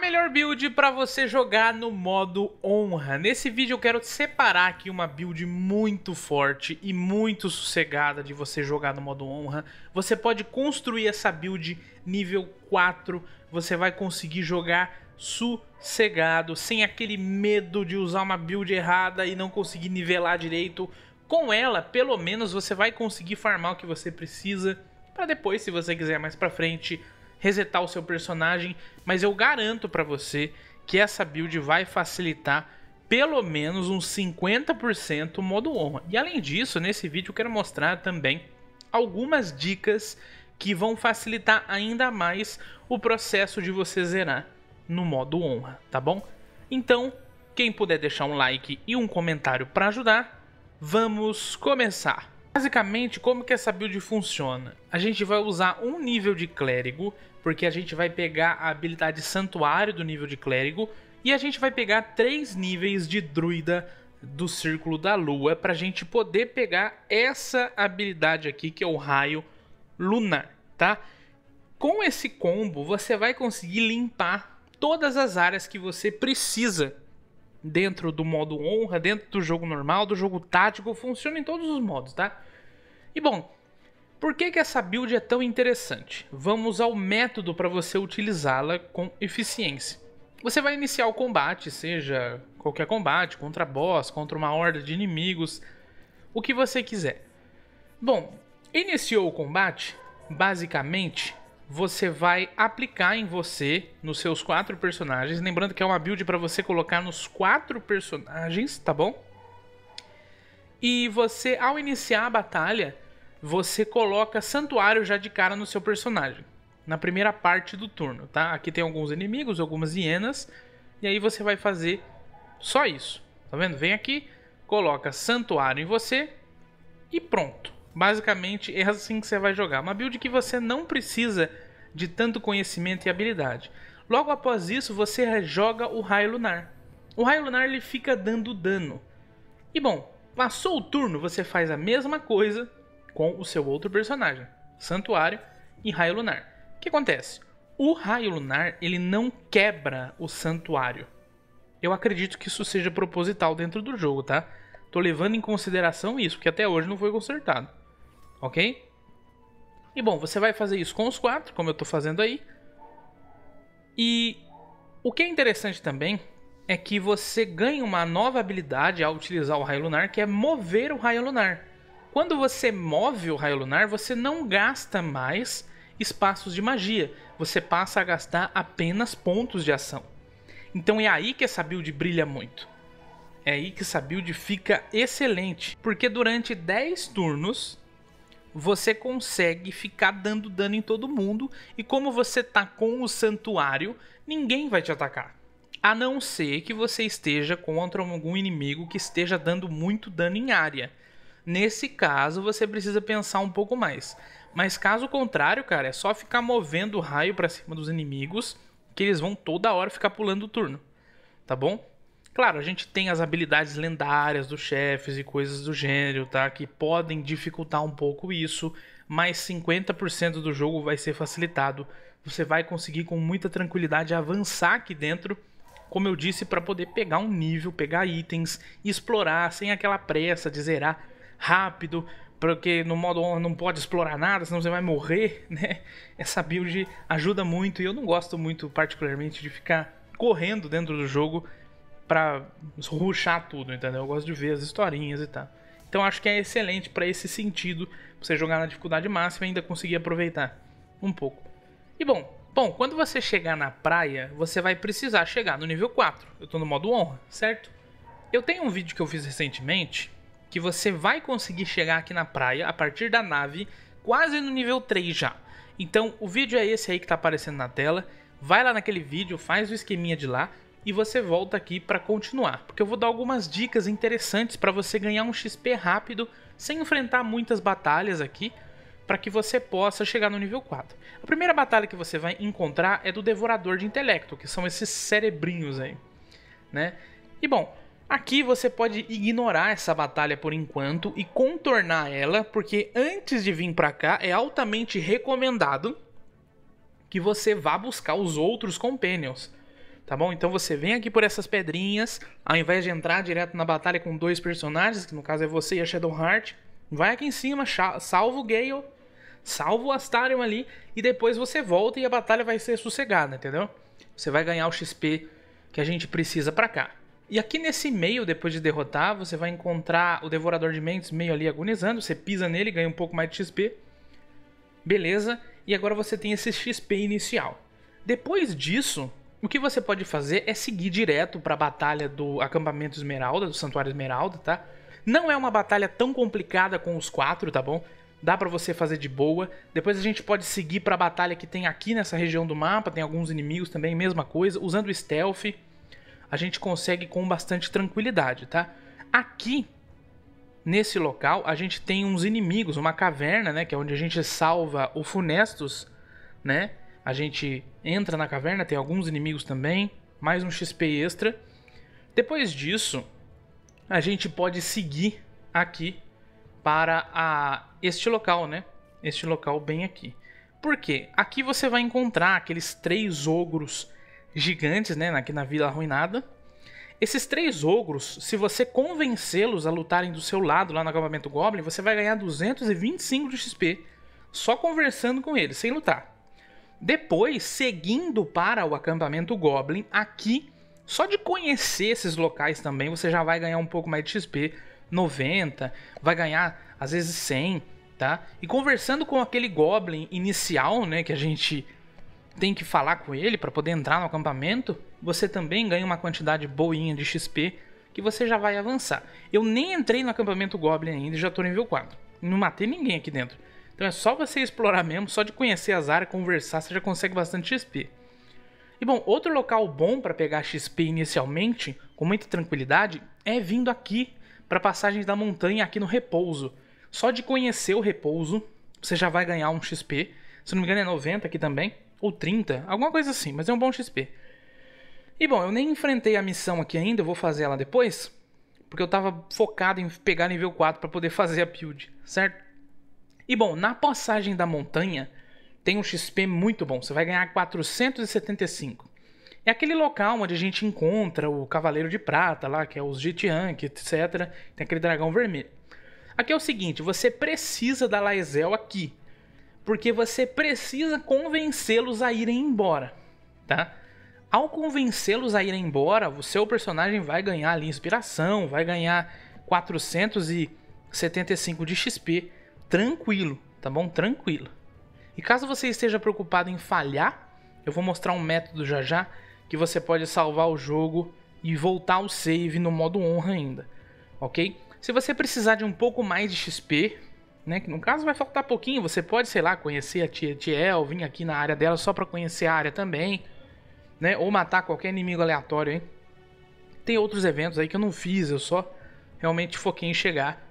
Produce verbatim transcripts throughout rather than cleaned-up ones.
melhor build para você jogar no modo honra. Nesse vídeo eu quero separar aqui uma build muito forte e muito sossegada de você jogar no modo honra. Você pode construir essa build nível quatro, você vai conseguir jogar sossegado, sem aquele medo de usar uma build errada e não conseguir nivelar direito. Com ela, pelo menos você vai conseguir farmar o que você precisa, para depois, se você quiser mais pra frente, resetar o seu personagem. Mas eu garanto pra você que essa build vai facilitar pelo menos uns cinquenta por cento o modo honra. E além disso, nesse vídeo eu quero mostrar também algumas dicas que vão facilitar ainda mais o processo de você zerar no modo honra, tá bom? Então, quem puder deixar um like e um comentário para ajudar, vamos começar. Basicamente, como que essa build funciona? A gente vai usar um nível de clérigo, porque a gente vai pegar a habilidade santuário do nível de clérigo, e a gente vai pegar três níveis de druida do círculo da lua, para a gente poder pegar essa habilidade aqui, que é o raio lunar, tá? Com esse combo, você vai conseguir limpar todas as áreas que você precisa dentro do modo honra, dentro do jogo normal, do jogo tático, funciona em todos os modos, tá? E bom, por que que essa build é tão interessante? Vamos ao método para você utilizá-la com eficiência. Você vai iniciar o combate, seja qualquer combate, contra boss, contra uma horda de inimigos, o que você quiser. Bom, iniciou o combate, basicamente você vai aplicar em você, nos seus quatro personagens. Lembrando que é uma build para você colocar nos quatro personagens, tá bom? E você, ao iniciar a batalha, você coloca santuário já de cara no seu personagem, na primeira parte do turno, tá? Aqui tem alguns inimigos, algumas hienas, e aí você vai fazer só isso, tá vendo? Vem aqui, coloca santuário em você e pronto. Basicamente é assim que você vai jogar. Uma build que você não precisa de tanto conhecimento e habilidade. Logo após isso, você joga o raio lunar. O raio lunar ele fica dando dano. E bom, passou o turno, você faz a mesma coisa com o seu outro personagem, santuário e raio lunar. O que acontece? O raio lunar ele não quebra o santuário. Eu acredito que isso seja proposital dentro do jogo, tá? Tô levando em consideração isso, porque até hoje não foi consertado. Ok? E bom, você vai fazer isso com os quatro, como eu tô fazendo aí. E o que é interessante também é que você ganha uma nova habilidade ao utilizar o raio lunar, que é mover o raio lunar. Quando você move o raio lunar, você não gasta mais espaços de magia. Você passa a gastar apenas pontos de ação. Então é aí que essa build brilha muito. É aí que essa build fica excelente. Porque durante dez turnos você consegue ficar dando dano em todo mundo. E como você tá com o santuário, ninguém vai te atacar. A não ser que você esteja contra algum inimigo que esteja dando muito dano em área. Nesse caso, você precisa pensar um pouco mais. Mas caso contrário, cara, é só ficar movendo o raio pra cima dos inimigos, que eles vão toda hora ficar pulando o turno. Tá bom? Claro, a gente tem as habilidades lendárias dos chefes e coisas do gênero, tá? Que podem dificultar um pouco isso, mas cinquenta por cento do jogo vai ser facilitado. Você vai conseguir com muita tranquilidade avançar aqui dentro, como eu disse, para poder pegar um nível, pegar itens, explorar sem aquela pressa de zerar rápido, porque no modo honra não pode explorar nada, senão você vai morrer, né? Essa build ajuda muito e eu não gosto muito particularmente de ficar correndo dentro do jogo pra rushar tudo, entendeu? Eu gosto de ver as historinhas e tal. Então acho que é excelente pra esse sentido, pra você jogar na dificuldade máxima e ainda conseguir aproveitar um pouco. E bom, bom, quando você chegar na praia, você vai precisar chegar no nível quatro. Eu tô no modo honra, certo? Eu tenho um vídeo que eu fiz recentemente, que você vai conseguir chegar aqui na praia, a partir da nave, quase no nível três já. Então o vídeo é esse aí que tá aparecendo na tela. Vai lá naquele vídeo, faz o esqueminha de lá, e você volta aqui para continuar, porque eu vou dar algumas dicas interessantes para você ganhar um X P rápido, sem enfrentar muitas batalhas aqui, para que você possa chegar no nível quatro. A primeira batalha que você vai encontrar é do Devorador de Intelecto, que são esses cerebrinhos aí, né? E bom, aqui você pode ignorar essa batalha por enquanto e contornar ela, porque antes de vir para cá é altamente recomendado que você vá buscar os outros Companions. tá bom? Então você vem aqui por essas pedrinhas, ao invés de entrar direto na batalha com dois personagens, que no caso é você e a Shadowheart, vai aqui em cima, salva o Gale, salva o Astarion ali, e depois você volta e a batalha vai ser sossegada, entendeu? Você vai ganhar o X P que a gente precisa pra cá. E aqui nesse meio, depois de derrotar, você vai encontrar o Devorador de Mentes meio ali agonizando, você pisa nele, ganha um pouco mais de X P. Beleza, e agora você tem esse X P inicial. Depois disso, o que você pode fazer é seguir direto para a batalha do acampamento Esmeralda, do Santuário Esmeralda, tá? Não é uma batalha tão complicada com os quatro, tá bom? Dá pra você fazer de boa. Depois a gente pode seguir pra batalha que tem aqui nessa região do mapa, tem alguns inimigos também, mesma coisa. Usando o Stealth, a gente consegue com bastante tranquilidade, tá? Aqui, nesse local, a gente tem uns inimigos, uma caverna, né? Que é onde a gente salva o Funestus, né? A gente entra na caverna, tem alguns inimigos também, mais um X P extra. Depois disso, a gente pode seguir aqui para a, este local, né? Este local bem aqui. Por quê? Aqui você vai encontrar aqueles três ogros gigantes, né? Aqui na Vila Arruinada. Esses três ogros, se você convencê-los a lutarem do seu lado lá no acampamento Goblin, você vai ganhar duzentos e vinte e cinco de X P só conversando com eles, sem lutar. Depois, seguindo para o acampamento Goblin, aqui, só de conhecer esses locais também, você já vai ganhar um pouco mais de X P, noventa, vai ganhar às vezes cem, tá? E conversando com aquele Goblin inicial, né, que a gente tem que falar com ele para poder entrar no acampamento, você também ganha uma quantidade boinha de X P que você já vai avançar. Eu nem entrei no acampamento Goblin ainda e já tô no nível quatro. Não matei ninguém aqui dentro. Então é só você explorar mesmo, só de conhecer as áreas, conversar, você já consegue bastante X P. E bom, outro local bom para pegar X P inicialmente, com muita tranquilidade, é vindo aqui para a passagem da montanha aqui no Repouso. Só de conhecer o Repouso, você já vai ganhar um X P. Se não me engano é noventa aqui também, ou trinta, alguma coisa assim, mas é um bom X P. E bom, eu nem enfrentei a missão aqui ainda, eu vou fazer ela depois, porque eu estava focado em pegar nível quatro para poder fazer a build, certo? E bom, na passagem da montanha tem um X P muito bom, você vai ganhar quatrocentos e setenta e cinco. É aquele local onde a gente encontra o Cavaleiro de Prata lá, que é os Jitiank, etcétera. Tem aquele dragão vermelho. Aqui é o seguinte, você precisa da Lae'zel aqui, porque você precisa convencê-los a irem embora, tá? Ao convencê-los a irem embora, o seu personagem vai ganhar ali inspiração, vai ganhar quatrocentos e setenta e cinco de X P, tranquilo, tá bom? Tranquilo. E caso você esteja preocupado em falhar, eu vou mostrar um método já já que você pode salvar o jogo e voltar ao save no modo honra ainda, ok? Se você precisar de um pouco mais de X P, né, que no caso vai faltar pouquinho, você pode, sei lá, conhecer a tia Tiel, vir aqui na área dela só para conhecer a área também, né, ou matar qualquer inimigo aleatório, hein? Tem outros eventos aí que eu não fiz, eu só realmente foquei em chegar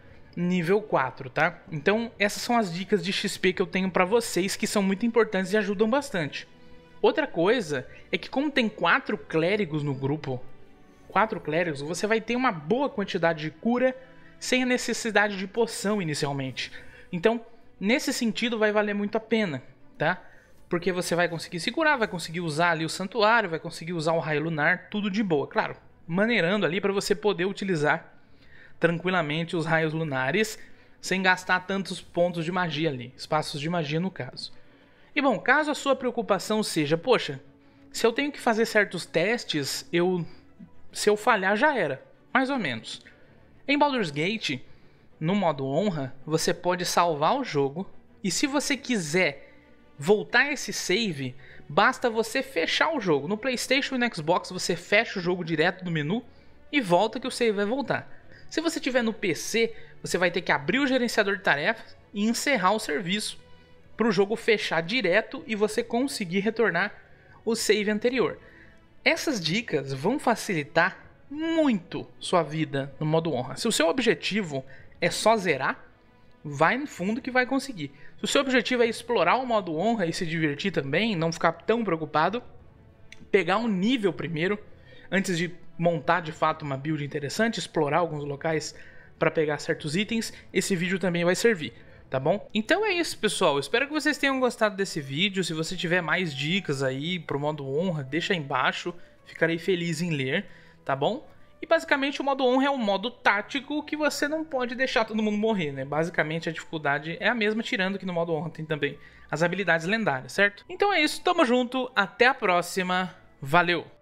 nível quatro, tá? Então essas são as dicas de X P que eu tenho pra vocês, que são muito importantes e ajudam bastante. Outra coisa é que como tem quatro clérigos no grupo, quatro clérigos, você vai ter uma boa quantidade de cura sem a necessidade de poção inicialmente. Então, nesse sentido vai valer muito a pena, tá? Porque você vai conseguir se curar, vai conseguir usar ali o santuário, vai conseguir usar o raio lunar, tudo de boa. Claro, maneirando ali para você poder utilizar tranquilamente os raios lunares, sem gastar tantos pontos de magia ali, espaços de magia no caso. E bom, caso a sua preocupação seja, poxa, se eu tenho que fazer certos testes, eu, se eu falhar já era, mais ou menos. Em Baldur's Gate, no modo honra, você pode salvar o jogo, e se você quiser voltar esse save, basta você fechar o jogo. No PlayStation e no Xbox você fecha o jogo direto do menu e volta que o save vai voltar. Se você tiver no P C, você vai ter que abrir o gerenciador de tarefas e encerrar o serviço para o jogo fechar direto e você conseguir retornar o save anterior. Essas dicas vão facilitar muito sua vida no modo honra. Se o seu objetivo é só zerar, vai no fundo que vai conseguir. Se o seu objetivo é explorar o modo honra e se divertir também, não ficar tão preocupado, pegar um nível primeiro, antes de montar de fato uma build interessante, explorar alguns locais para pegar certos itens, esse vídeo também vai servir, tá bom? Então é isso, pessoal, espero que vocês tenham gostado desse vídeo. Se você tiver mais dicas aí pro modo honra, deixa aí embaixo, ficarei feliz em ler, tá bom? E basicamente o modo honra é um modo tático que você não pode deixar todo mundo morrer, né? Basicamente a dificuldade é a mesma, tirando que no modo honra tem também as habilidades lendárias, certo? Então é isso, tamo junto, até a próxima, valeu!